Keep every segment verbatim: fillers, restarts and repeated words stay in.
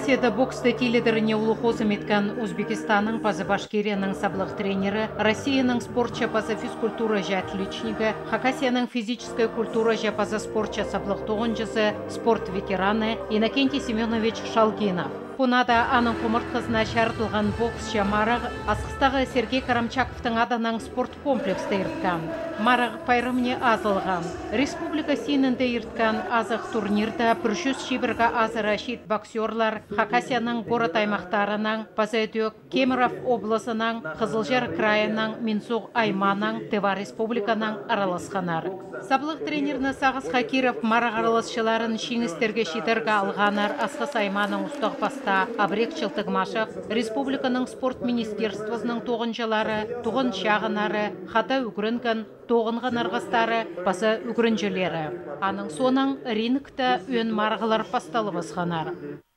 Россияда боксты теледеріне улухозы меткан Өзбекистанның пазы Башкирияның саблық тренері, Россияның спортча пазы физкультура жа отличнигі, Хакасияның физическая культура жа пазы спортча саблық тоғынжысы, спорт ветераны Иннокентий Семенович Шалгинов. Пунада аның құмыртқызына шартылған боксшы Мараг Асқыстағы Сергей Карамчаковтың аданың спорт комплексті ирткан. Мараг пайрымне азылған. Республика синінде ирткан азық турнирда бір жүз шибірға азы рашид боксерлар Хакасияның город аймақтарының, Пазайдек, Кемерово облысының, Қызылжар крайының, Минсуг айманың, Тыва республиканың араласқанар. Саблық тренерні Сағыз Хакиров Мараг араласшыларын шеңістерге шидерге алғанар Асқыс айманың ұстық баста Абрек Чылтыгмашев, республиканың спорт министерствосының тоғынжылары, тоғын шағынары, хата үгірінген, тоғынған арғыстары, басы үгірінжілері. Аның соның рингті өн марғылар пасталы басқанар.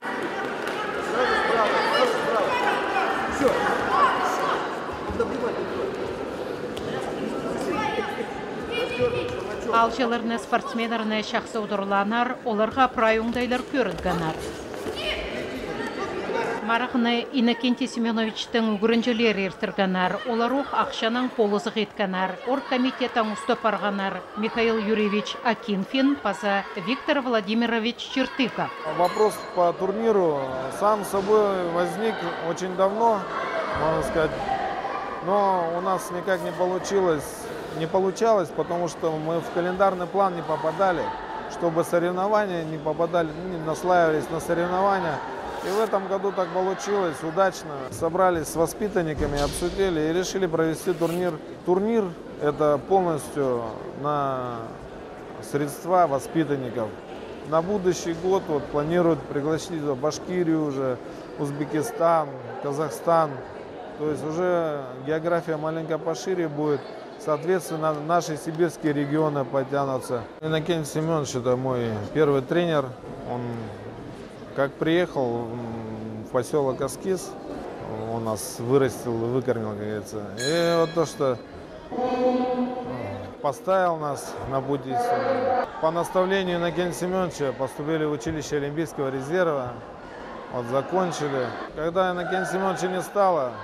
Алшыларны спортсменерны шақсы ұдырланар, оларға прайуңдайлар көрінгенар. Марағыны Иннокентий Семеновичтің үгірінжілер ертіргенар, оларух ақшаның полызық еткенар, оргкомитетің ұсты парғанар Михаил Юрьевич Акинфин, паза Виктор Владимирович Чертыков. Вопрос по турниру сам собой возник очень давно, можно сказать, но у нас никак не получилось, не получалось, потому что мы в календарный план не попадали, чтобы соревнования не попадали, не наслаивались на соревнования. И в этом году так получилось, удачно. Собрались с воспитанниками, обсудили и решили провести турнир. Турнир это полностью на средства воспитанников. На будущий год вот планируют пригласить Башкирию уже, Узбекистан, Казахстан. То есть уже география маленько пошире будет. Соответственно, наши сибирские регионы потянутся. Иннокентий Семенович это мой первый тренер. Он как приехал в поселок Аскиз, он нас вырастил, выкормил, как говорится. И вот то, что поставил нас на пути. По наставлению Иннокентия Семеновича поступили в училище Олимпийского резерва, вот закончили. Когда Иннокентия Семеновича не стало,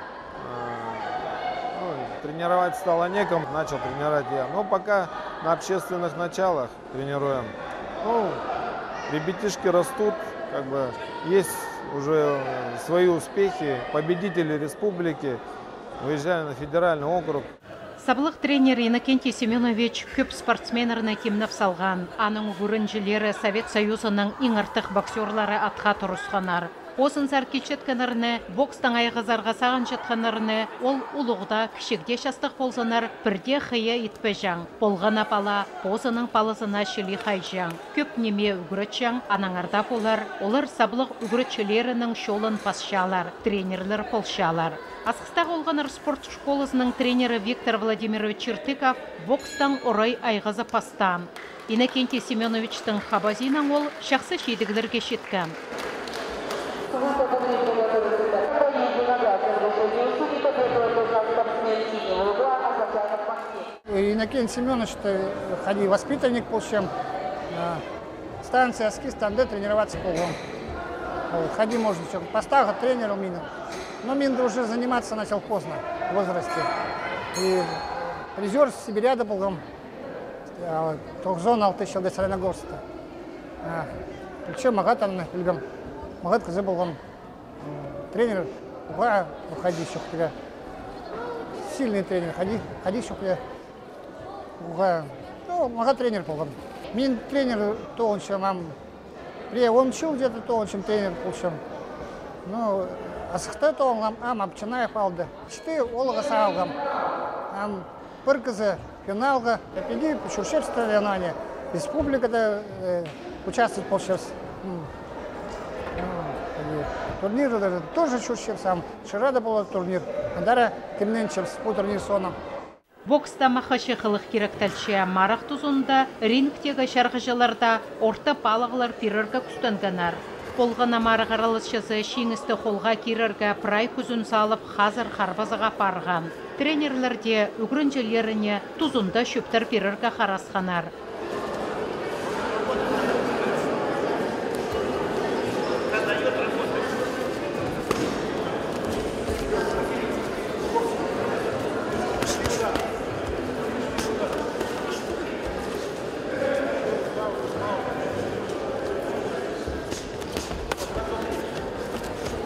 ну, тренировать стало некому, начал тренировать я. Но пока на общественных началах тренируем. Ну, ребятишки растут. Как бы есть уже свои успехи, победители республики, выезжали на федеральный округ. Саблық тренер Иннокентий Семенович көп спортсменеріне кемніп салған. Аның үрінжілері Совет Союзының ең артық боксерлары атқа тұрысқанар. Осын сар кечеткенеріне, бокстың айғызарға саған жеткенеріне, ол ұлығда кішігде шастық болсанар, бірде қия етпе жаң. Болған апала, осының палызына шілі қай жаң. Көп неме үгірітшің, анаңарда болар, олар саблық үгірітшілерінің шолын пасшалар, тренерлер полшалар. Асқыстағы олғаныр спорт школысының тренері Виктор Владимирович Чертыков бокстың орай айғызы пастан. Иннокентий Семеновичтің хабазинан ол шақсы шейдігілерге шеткен. Иннокентий Семенович ходи воспитанник полщем. Станция Аскиз, там де тренироваться полгом. Ходи можно все. Поставил тренера у меня. Но Минда уже заниматься начал поздно, в возрасте. И призер Сибиряда полгом. Тоғзон алты шылды Сарайнагорста. Причем Магатан Ильгам. Магат кызы болған тренер, уға ходи шоқпеге. Сильный тренер, ходи, ходи шоқпеге. Уға, ну, Магат тренер болған. Мен тренер тоғыншым, ам, при он шыл где-то тоғыншым тренер болшым. Ну, асықты тоғынғам, ам, апчынаев алды. Чты олыға сағалғам. Ам, бір кызы финалға, әпеге шуршев соревнования. Республикада э, участвует полшевс. Турнир тоже шуршев сам. Шырада был турнир. Андара кемненчев по турнир соном. Бокста махашы қылық керектәлші марақ тұзында рингтегі шарғыжыларда орта балығылар пирырға күстенгенар. Болғана марық аралысшысы шеңісті қолға керерге прай күзін салып қазір қарбазыға парған. Тренерлерде үгірінжелеріне тұзында шөптер пирырға қарасқанар.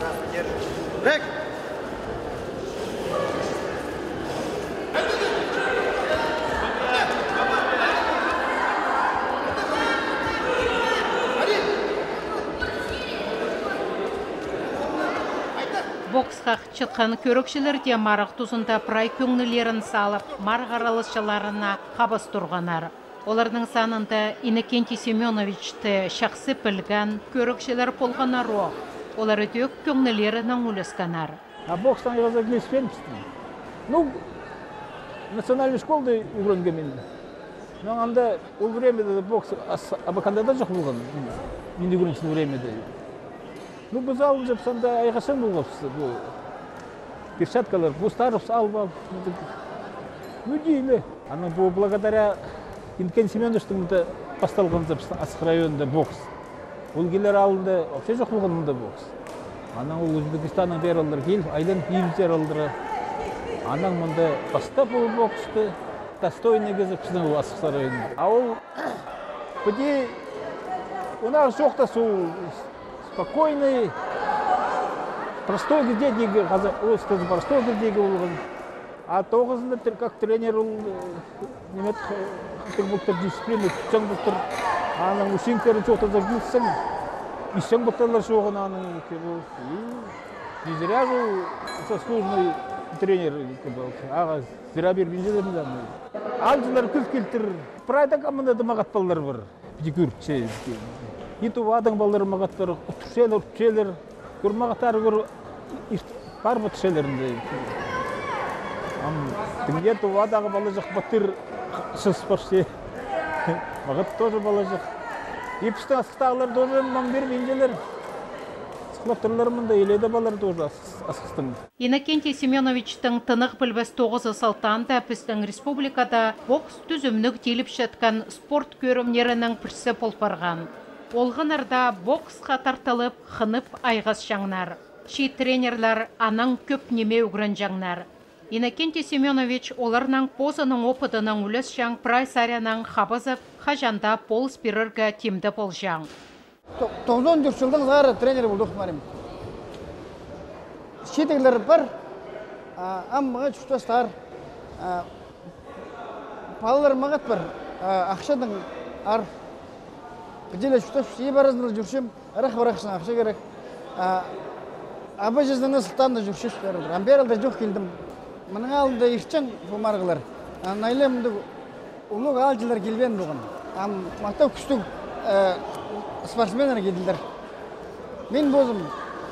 Боксқа чыққан көрікшілер де марық тұзында прай көңілерін салып, марғаралышыларына қабыс тұрғанар. Олардың санында Иннокентий Семеновичті шақсы білген көрікшілер болғанар о. Олары дөк көңілерінің үлесканар. А бокстан жаза келеспен пістім. Ну, национальный школды үйренген мен. Но анда ол времеде бокс абаканда да жоқ болған. Мен үйреншін времеде. Ну, біз алып жапсанда айғашын болғапсы. Перчаткалар, бұстарып алып алып. Ну, дейлі. Ана бұл благодаря Иннокентий Семеновичтің басталған жапсын Асық районында бокс. Ол келер алында вообще жоқ болған мұнда бокс. Ана ол Өзбекстанның бералдар кел, айдан кейімдер алдыры. Анаң мұнда бастап ол боксты, достойный кезіп біздің ол Асық районында. А ол бұде онағы жоқта сол спокойный, простой кезде деге, ол сказы простой кездегі болған. А тоғызында как тренер ол немет бұлттыр дисциплина күтсен бұлттыр. Аның үшінкері жоқта да білсің, ишен бұттарлар жоғын аның. Не зря же заслуженный тренер. Аға зря берген жерлерін. Алжылар күз келтір. Прайда командада мағат балдар бар. Педикюр. Иту адың балдар мағат бар. Түшелер, түшелер. Көр мағаттары көр бар бұт түшелерінде. Тімге ту адағы балы жақ баттыр шыс баршы. Мағат тоже балы жақ. Епістің асықтағылар тоже маң бермейінжелер. Сықлаптырларымында еледі балар тоже асықтың. Иннокентий Семеновичтің тынық білбәс тоғызы салтанда біздің республикада бокс түзімнік деліп шатқан спорт көрімнерінің бірсі болпарған. Олғынырда боксқа тартылып, қынып айғас жаңнар. Ши тренерлар аның көп неме үгірін жаңнар. Иннокентий Семенович оларның позының опыдының үлес жаң прайсаряның қабызып, қажанда пол спирырға темді пол жаң. тоғыз жүз жылдың зары тренер болдық марим. Шетегілер бар, аммаға чүштастар, балалар мағат бар, ақшадың ар. Біделі чүштас, ей баразынлы жүршем, арақ барақшын ақша керек. Абы жүздіңі сұлтанды жүршес берілдір. Амбералда жоқ келдім. Мұның алдында ешчен бұмарғылар. Найлы мұнды ұлық алжылар келбен бұғын. Мақтау күштік спортсменлер келділер. Мен бозым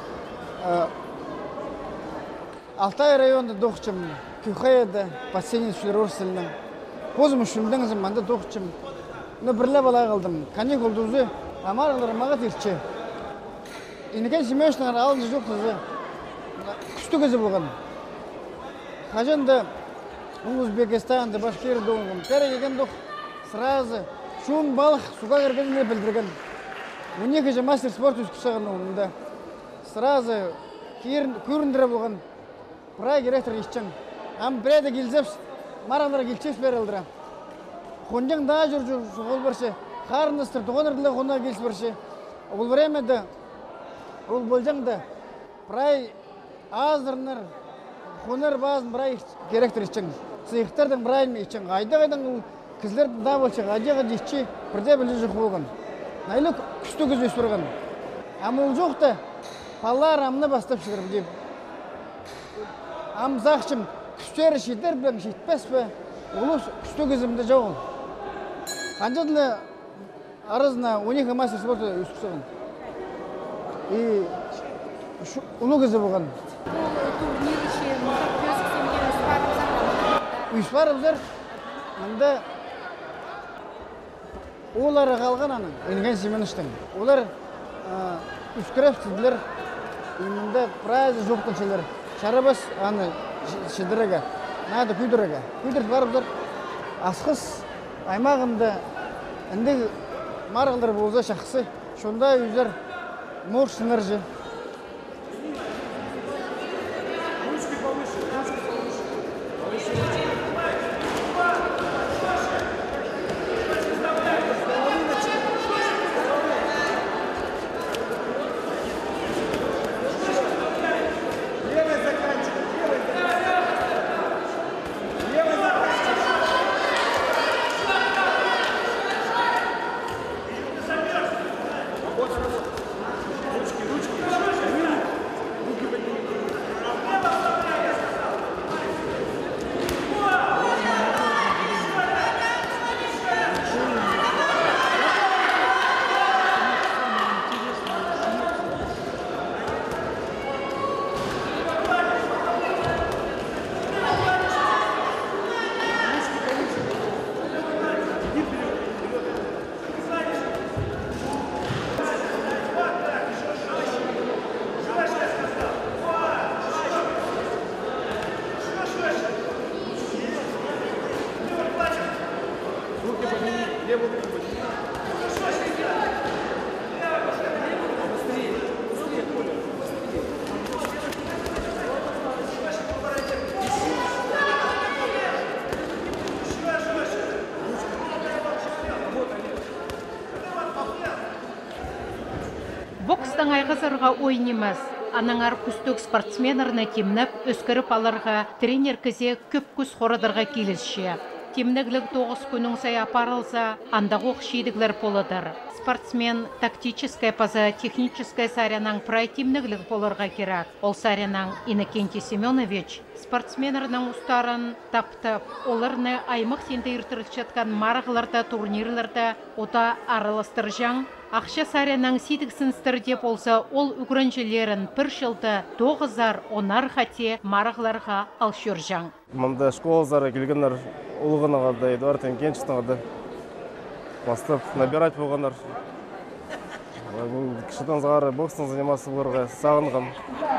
Алтай районда доқчым, Кюхаяда, бассейн сүлер орсылының. Бозым үшілдіңізім, манда доқчым. Но бірлі бала қалдым. Каник олдузы, амарғылар мағат ерче. Иннокентий Семеновичтің алды жоқ қызы. Күшті көзі болған. Хажанда Узбекистанды, Башкирия доғын. Пәрі кеген доқ сразу шуын балық суға кіргеніне білдірген. он екі же мастер спорт үскісіған оңында. Сразу көріндірі болған. Прай директор ешчен. Ам бірәді келзепс, маралар келчес берілдіра. Қонжың да жүр жүр ол бірші. Қарыныстыр, тұғынырдылы қонға келс бірші. Ол времеді, ол болжаңды. Прай аздырыныр, қоныр базын бірай директор ешчен. Сыйықтардың бірай ме ешчен. Айда-қайдан кізлер да болшы, ғадиға дейші бірде білі жүқ болған. Найлы күшті көз өс бұрған. Ам ол жоқты, палар амны бастап шығырып деп. Ам зақшым күштері шетер білің шетпес бі, олы күшті көзімді жауын. Қанжадылы арызына он екі мастер спорты өскісіған. И ұлы көзі болған. Турнир үшін көз кісімге ұспарып зар? Ұспарып зар, мұнда олары қалған аның, Иннокентий Семеновичтің. Олар үскіріп сізділер, мұнда прайзы жоқтың шелер. Шарабас аны шедірігі, нады күйдірігі. Күйдіріп барыптыр, асқыз аймағында інді марғылдар болса шақсы, шонда өздер мор сыныржы. спортыға ойнымыз. Анаңар күстік спортсменерні темніп, өскіріп алырға, тренер кізе көп күз хорадырға келісші. Темнігілік тоғыз күнің сай апарылса, андақ оқшидіглер полыдыр. Спортсмен тактическая паза техническая сарянан прай темнігілік полырға керек. Ол сарянан Иннокентий Семенович спортсменерінің ұстарын таптып, оларны аймақ сенде ертірік жатқан марғыларда, турнирларда ота араластыр жаң. Ақша сарянан сидіксінстір деп олса, ол үгірінжілерін бір жылды тоғызар онар хате марғыларға алшыр жаң. Мұнда школазары келгенлер ұлғынағады, Эдуард Енкеншініғады бастап набирать болғандар. Кішіден зағары бокстың занимасы болырға сағынғам.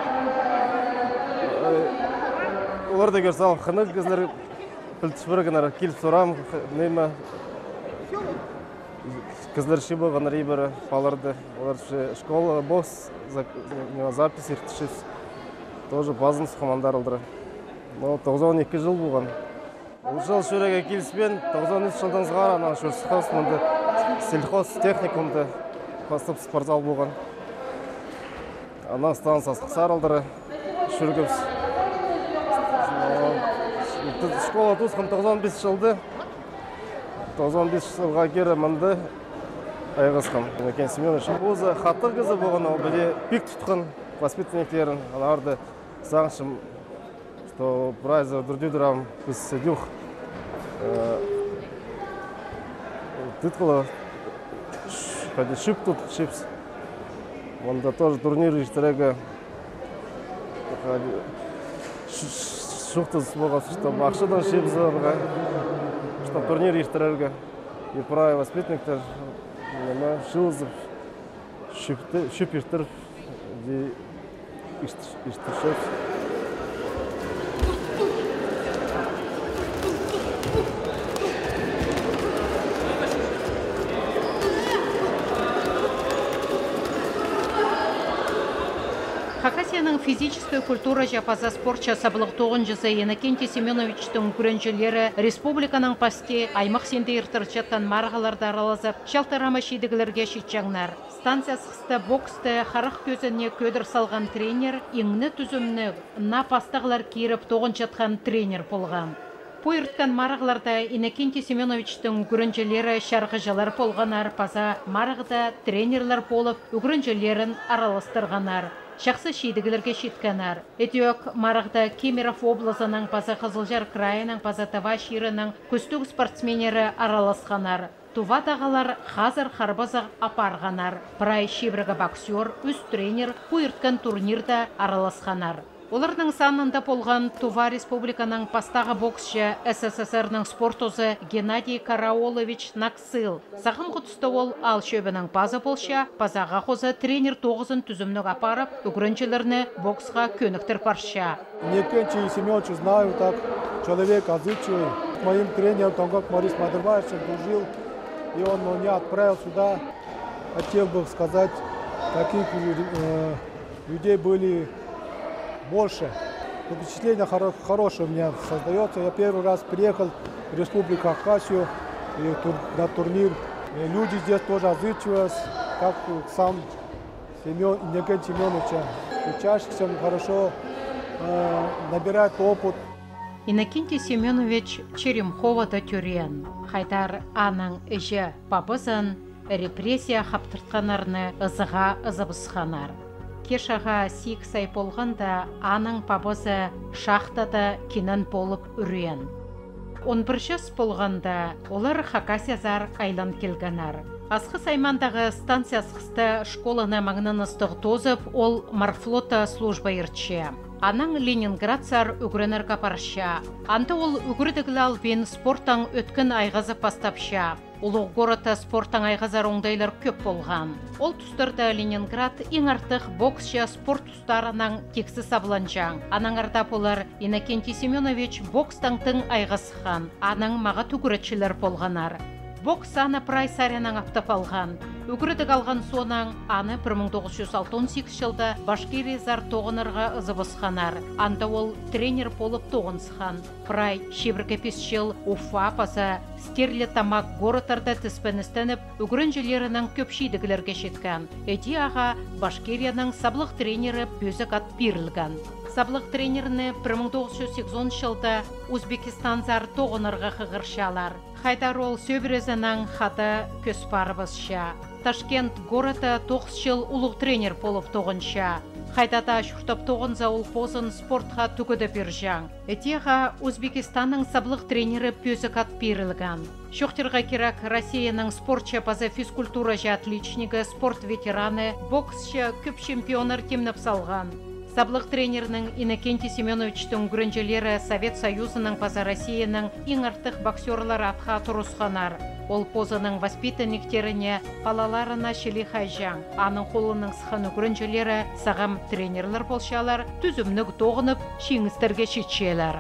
Олар да көрсал, қынық кезлер білтіш біргінар, келіп сұрам, неймі кізлер ши болғанар ебірі паларды. Олар школа, бокс, запись ертішіз. Тоже базын сұқымандар олдыры. тоғыз он екі жыл болған. Бұл жыл шөреге келіспен, тоғыз он үш жылдан зғар, ана шөрсіқас мұнды сельхоз техникумды бастып спортзал болған. Ана станция қысар олдыры шөргіміз. Школа тұсқын тоғыз он бес жылды. тоғыз он бес жылға кері мұнды айғызқым. Иннокентий Семенович өзі хаттық қызы болған, ол біле пик тұтқын воспитанниктерін. Арды сағыншым, что прайза дұрдыдырам біз седюх. Тыткала шип тут, шипс. Онда тоже турнир ештірегі шуқтыз болған, что ақшыдан шип зағырға, что турнир ештірегі. И прай воспитанниктер шылызып, шип ештір, ештіршіп. Хакасияның физическая культура жапаза спортча сабылықтоғын жасы Иннокентий Семеновичтің күрінжілері республиканың пасте аймақ сенде ертірчаттан марғаларды аралазып, шалтырама шейдігілерге шетчаңнар. Станция сықсты боксты қарық көзіне көдір салған тренер, еңні түзімні на пастағылар керіп тоғын жатқан тренер болған. Пойыртқан марғыларда Иннокентий Семеновичтің күрінжілері шарғыжалар болғанар, паза марғыда тренерлер болып, үгірінжілерін араластырғанар. Шақсы шейдігілерге шетканар. Этиок марағда Кемеров облысының паза Қызылжар крайының паза Тава ширының көстік спортсменері араласқанар. Тува дағалар қазір қарбаза апарғанар. Прай шебіргі боксер, үз тренер, пойыртқан турнирда араласқанар. Олардың санында болған Тува республиканың пастағы боксшы СССРның спортозы Геннадий Караолович Наксыл. Сағым құтысты ол ал шөбінің пазы болша, пазаға қозы тренер тоғызын түзімнік апарып, үгіріншілеріні боксға көніктір парша. Иннокентий Семенович знаю, так, человек отзывчивый. Моим тренером, там как Марис Мадырбаевич дружил, и он меня отправил сюда. Хотел бы сказать, каких э, людей были больше. Впечатление хоро хорошее у меня создается. Я первый раз приехал в Республику Хакасию и тур на турнир. И люди здесь тоже отзывчивые, как сам Семен, Иннокентий Семенович. Учащихся хорошо э, набирает опыт. Иннокентий Семенович Черемховада тюрен. Хайдар аның іші пабызын репрессия хаптыртқанарны ызыға ызыбысқанар. Кешаға сик сай болғанда аның пабызы шахтада кинан болып үрен. Он бір жас болғанда олар Хакасиязар айлан келганар. Асқы саймандағы станция асқысты школаны маңнаныстық тозып, ол марфлота служба ерче. Аның Ленинградцар үгірінірға парша. Анды ол үгірдігілі албен спорттан өткен айғазы пастапша. Улық гората спорттан айғазар оңдайлар көп болған. Ол тұстарда Ленинград ең артық боксшы спорт тұстарынан тексі сабыланжан. Аның ардап олар Иннокентий Семенович бокстаңтың айғасыған. Аның маға түгіретшілер болғанар. Бокс аны прай сарянан аптап алған. Үкірдік алған сонаң, аны бір мың тоғыз жүз алтын сегіз жылда Башкирия зар тоғынырға ызыбысқанар. Анда ол тренер болып тоғынсыған. Прай шебіркепес жыл Уфа паса стерлі тамақ горотарда тіспеністеніп, үгірінжелерінің көпшейдігілерге жеткен. Эди аға Башкирияның саблық тренері бөзік ат берілген. Саблық тренеріні бір мың тоғыз жүз сексенінші жылда Өзбекистан зар тоғынырға қығыршалар. Хайдар ол сөбірезінің хаты көз барыбызша. Ташкент города тоғыз жыл ұлық тренер болып тоғынша. Хайдата шүртіп тоғынза ол позын спортқа түгіді біржаң. Этеға Өзбекистанның саблық тренері пөзік ат берілген. Шоқтырға керак Россияның спортча паза физкультура жа отличнигі, спорт ветераны, боксшы көп чемпионыр темніп салған. Саблық тренерінің Иннокентий Семеновичтің күрінжелері Совет Союзының паза Россияның ең артық боксерлар атқа тұрысқанар. Ол позының воспитанниктеріне палаларына шелі хайжаң. Аның қолының сықаны күрінжелері сағам тренерлер болшалар, түзімнік тоғынып, шеңістерге шетшелер.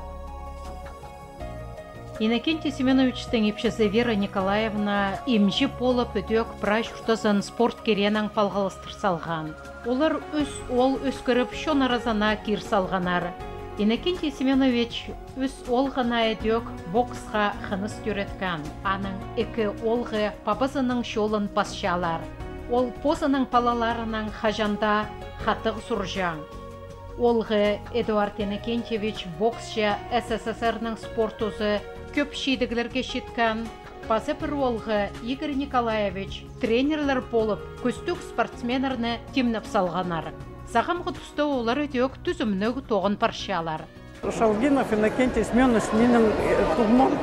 Иннокентий Семеновичтің епшісі Вера Николаевна емжі болып өдек прай жұқтызын спорт керенің палғалыстыр салған. Олар өз ол өскіріп шон аразана кер салғанар. Иннокентий Семенович өз олғына өдек боксқа қыныс төреткен. Аның екі олғы папызының шолын басшалар. Ол позының палаларының хажанда қатық сұржаң. Олғы Эдуард Иннокентьевич боксшы СССР-ның спортузы көп шейдігілерге шеткен. Пазы бір олғы Игорь Николаевич тренерлер болып көстік спортсменерні темніп салғанар. Сағамғы тұсты олар өдек түзімнік тоғын паршалар. Шалгинов Иннокентий Семенович менің туғмам.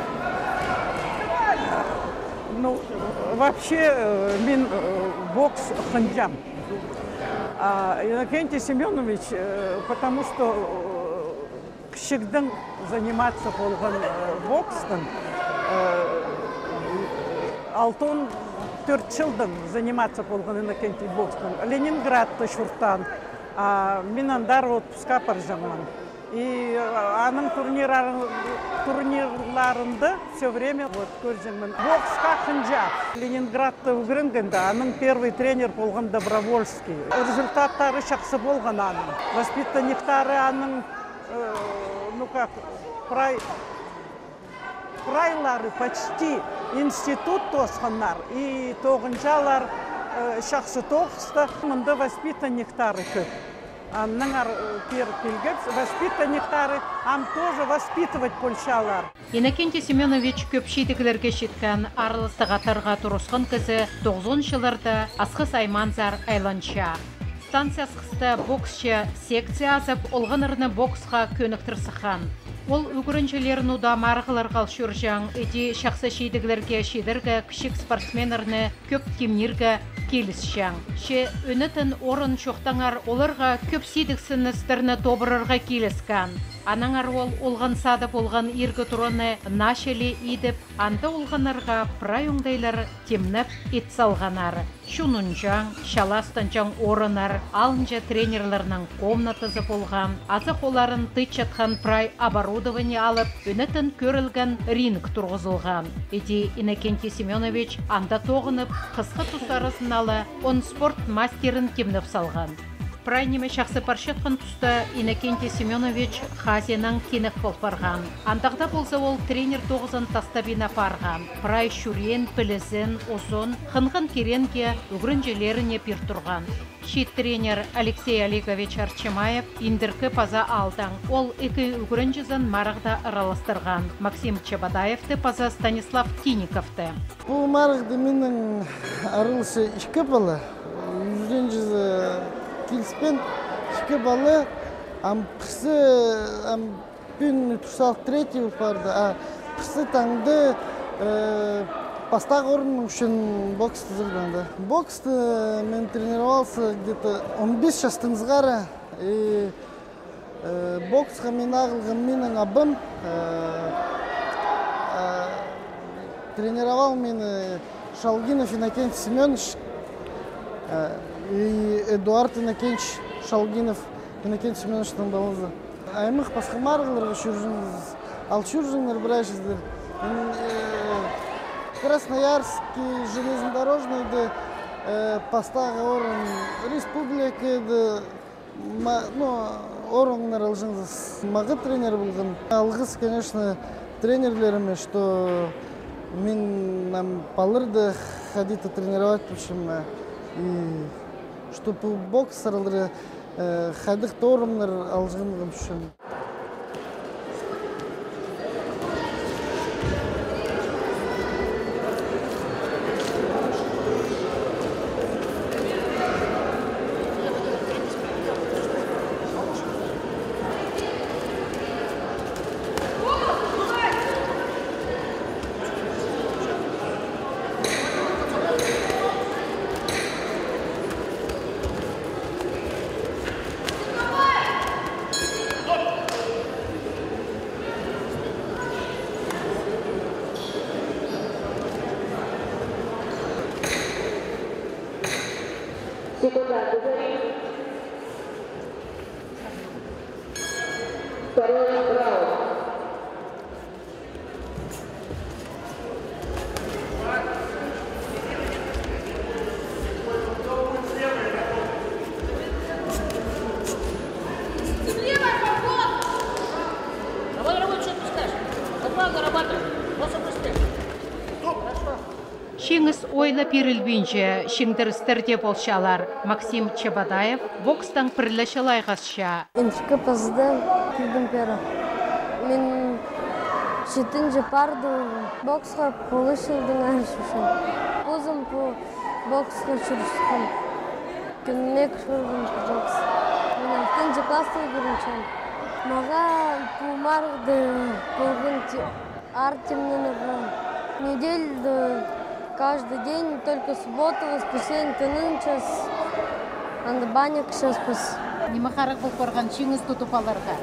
Ну, вообще, мен бокс ханджам. А Иннокентий Семенович, потому что кішігдің заниматься болған бокстың, алтын төрт жылдың заниматься болған Иннокентий бокстың. Ленинградты шұрттан, мен андар отпусқа паржаман. И аның турнирларында все время вот көржемін. Боксқа қынжа. Ленинградты үгірінгенде аның первый тренер болған Добровольский. Результаттары шақсы болған аның. Воспитанниктары аның, ну как, прай, прайлары почти институт тосқанар. И тоғынжалар шақсы тоғысты. Мұнда воспитанниктары көп. Аннаңар келгіп, воспитанниктары ам тоже воспитывать польшалар. Иннокентий Семенович көпшейдігілерге шеткен арылыстыға тарға тұрысқан кізі тоғызыншы жыларда асқыс айманзар айланша. Станция асқысты боксшы секция азып, олғанырны боксқа көніктір сықан. Ол үгірінжелерін ұда марғылар қалшыр жаң, әде шақсы шейдігілерге шедіргі кішік спортсменерні көп темнергі келіс жаң. Ше өнітін орын шоқтаңар оларға көп сейдіксіністеріні добырырға келіскен. Анаңар ол олған сады болған ергі тұрыны нашелі едіп, анда олғанарға прай оңдайлар темніп ет салғанар. Шунын жаң, шаластан жаң орынар, алынжа тренерлерінің комнатызы болған, азық оларын тыт жатқан прай оборудование алып, өнітін көрілген ринг тұрғызылған. Эди Иннокентий Семенович анда тоғынып, қысқы тұсарысын алы, он спорт мастерін темніп салған. Прай неме шақсы паршетқан тұста Иннокентий Семенович хазенің кенік бол барған. Андағда болса ол тренер тоғызын тастабина парған. Прай шүрен, пілізін, ұзын, қынғын керенге үгірінжелеріне пір тұрған. Шет тренер Алексей Олегович Арчимаев индіркі паза алдан. Ол екі үгірінжізін марағда ыралыстырған. Максим Чабадаевты паза Станислав Тиниковты. Бұл марағды менің арылысы ішкі балы. Үгірінжізі Килспен ішкі балы, пірсі пүн тұсал третий барды, а пірсі таңды постақ орынның үшін боксты зырғанды. Боксты мен тренировался где-то он бес жастың зғары. Боксқа мен ағылған менің абым. Тренировал мені Шалгинов Иннокентий Семенович. И Эдуард Иннокентьевич Шалгинов Иннокентий Семеновичтің балызы. Аймық басқамарғыларға шүржіңіз, ал шүржіңдер бірайшыздыр. Красноярский железнодорожныйды Пастағы орын республикада, ну, орыннар алжыңыз. Мағы тренер болған. Алғыс, конечно, тренерлеріме, что мен нам палырды ходить тренировать, почему и чтобы боксерлер ходить орыннар алжыңыз, почему. Шеңіз ойлап берілбейінше шеңдірістерде болшалар. Максим Чабадаев бокстан пірліші лайғасша. Инчика паздан кілдің пері. Мен жетінші парды боксқа полышылдың әншішін. Өзім по боксқа жүрістім. Күннек жүрдім бокс. Мен алтыншы класты көрінчен. Маға пумарды болғын Артемнен ұрған. Недельді каждый день, только субботу, воскресенье, тынын час. Анда баня кіші спас. Неме қарық бұл қорған шеңіз тұтып аларға?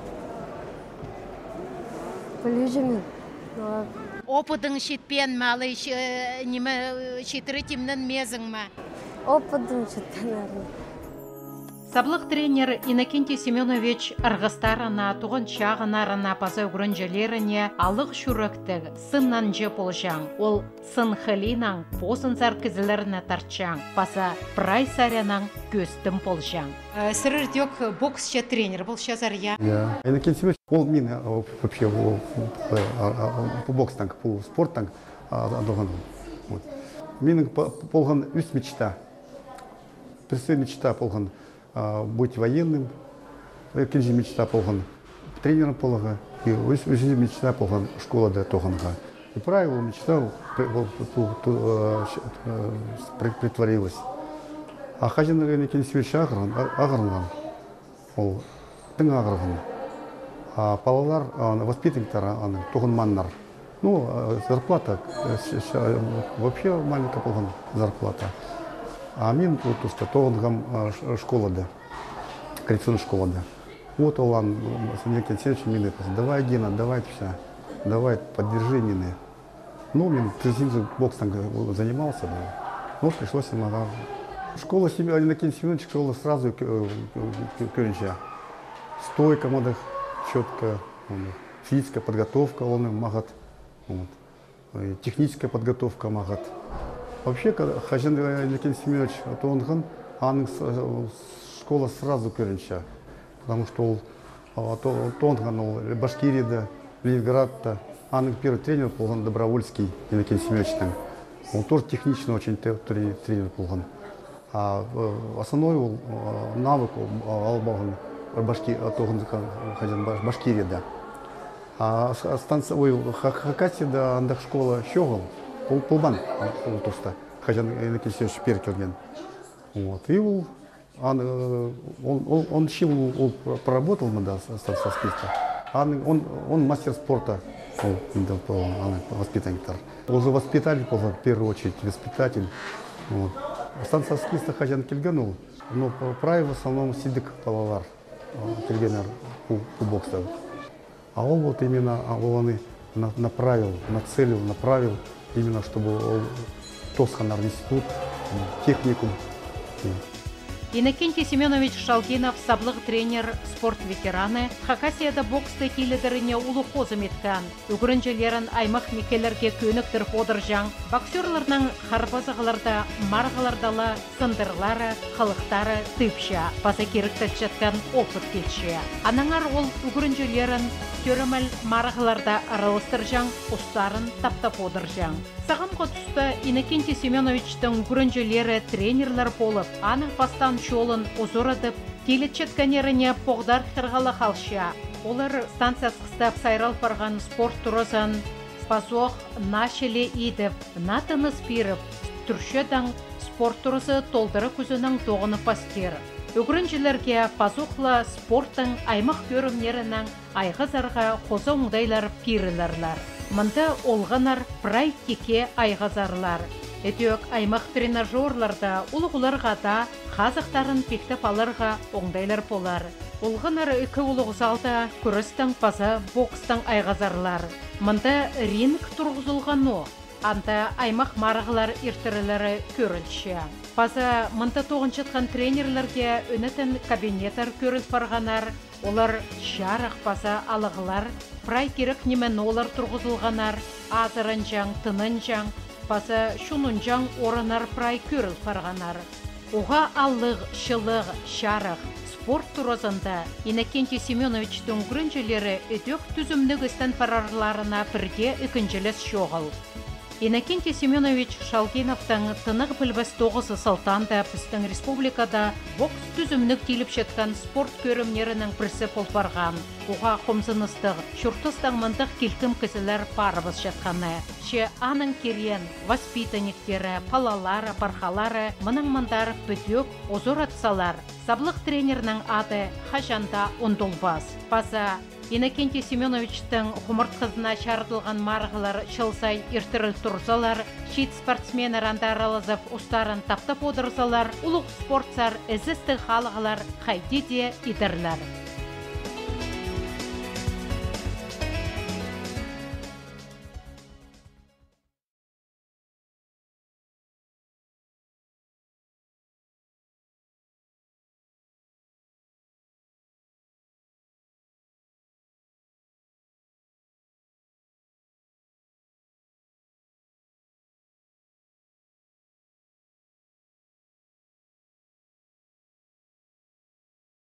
Білежімен. Опыдың шетпен малы, неме шетірі темнен мезің ма? Опыдың шетпен әрін. Саблық тренер Иннокентий Семенович ырғыстарына, туғын шағынарына паза үгірінжелеріне алық шүріктіг сыннан же болжаң. Ол сын хылинан посын заркізілеріне тартшаң. Паза прай сарянан көстім болжаң. Сырырдек боксча тренер бұл шазария. Иннокентий Семенович, ол мен вообще по бокстан, по спорттан адылған. Менің болған үст мечта. Персы мечта болған. Быть военным, кенже мечта полган тренером полага, и уже мечта полган школа до тоганга. И правило мечта притворилась. А хазин Иннокентий Семенович агранган, ол тың агранган. А палалар воспитанниктар тоган маннар. Ну, зарплата вообще маленькая полган зарплата. А мен тут уста тоган школа да, коррекционная школа да. Вот он, Иннокентий Семенович, мне давай, Гена, давай все, давай поддержи меня. Ну, мен трезинзу боксом занимался, да. Ну, пришлось ему. Школа Иннокентия Семеновича, школа сразу кönча. Стойка модах четко, физическая подготовка он магат, техническая подготовка магат. Вообще, хазин Иннокентий Семенович, то он ан школа сразу кönча, потому что то он Башкирия, Ленинград, ан первый тренер был Добровольский Иннокентий Семенович. Он тоже технично очень тренер был. А основной навык албаган Башкирия, да. А станция, ой, Хакасия, да, андах школа щегол, полбан, тоста, хазин Иннокентий Семенович перкелген. Вот, и он, он, он, он чил, он проработал, мы, да, станция списка. Он, он, он мастер спорта, он, он воспитанник. Он уже воспитатель, в первую очередь, воспитатель. Вот. Станция списка хазин кельганул, но правил в основном сидик палалар, кельгенер у бокса. А он вот именно он направил, нацелил, направил, именно чтобы Тосханар институт, техникум. Иннокентий Семенович Шалгинов саблық тренер, спорт ветераны, Хакасияда боксты келедіріне улы қозым еткан. Үгірінжелерін аймақ мекелерге көніктір подыржан, боксерларның харбазығыларда, марғылардалы, сындырлары, қылықтары тыпша, баса керікті жатқан опыт кетші. Анаңар ол үгірінжелерін төріміл марғыларда аралыстыржан, ұстарын таптап одыржан. Сағамға тұста Иннокентий Семеновичтің үгірінжелері тренерлер болып, аның бастан жолын озорадып, келетчетканеріне поғдар қырғалы қалша. Олар станция қыстап сайрал барған спорт тұрызын, спазоқ нашелі едіп, натыны спиріп, түршедің спорт тұрызы толдыры күзінің тоғыны пастер. Үгірінжелерге пазоқла спорттың аймақ көрімнерінің айғызарға қоза оңдайлар пирілерлер. Мында олғанар практике айғазарлар. Әтек аймақ тренажерларда ұлғыларға да қазықтарын пектеп алырға оңдайлар болар. Олғанар үкі ұлғызалда күрістің паза бокстың айғазарлар. Мында ринг тұрғызылғану. Анда аймақ марғылар иртірілері көрілші. Паза мында тоғыншытқан тренерлерге өнетін кабинетар көріл барғанар. Олар шарақ паза алығылар, прай керек немен олар тұрғызылғанар, азырын жаң, тынын жаң, паза шунын жаң орынар прай көріл барғанар. Оға аллық, шылық, шарақ, спорт тұрызында Иннокентий Семеновичтің күрінжелері өтек түзімнік істен парарларына бірге үкінжелес шоғыл. Иннокентий Семенович Шалгиновтың тынық білбіс тоғызы салтанда біздің республикада бокс түзімнік келіп жеткен спорт көрімнерінің бірсі болбарған. Оға қомзыныстық, шүртыстың мындық келкім кізілер парыбыз жатқаны. Ше аның керен, воспитанниктері, палалары, пархалары, мұның мындар бөтек, озор атсалар. Саблық тренерінің ады Хажанда Ондолбас. Паза Иннокентий Семеновичтің құмырт қызына шарытылған марғылар шылсай иртіріл тұрзалар, шет спортсменер андаралызып ұстарын таптап одырзалар, ұлық спортсар, әзісті халығылар қайде де идірлер.